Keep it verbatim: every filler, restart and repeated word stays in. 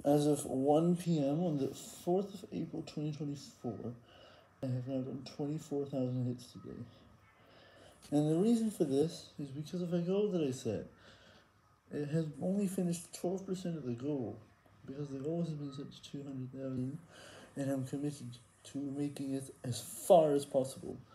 As of one p m on the fourth of April twenty twenty-four, I have now done twenty-four thousand hits today. And the reason for this is because of a goal that I set. It has only finished twelve percent of the goal, because the goal has been set to two hundred thousand, and I'm committed to making it as far as possible.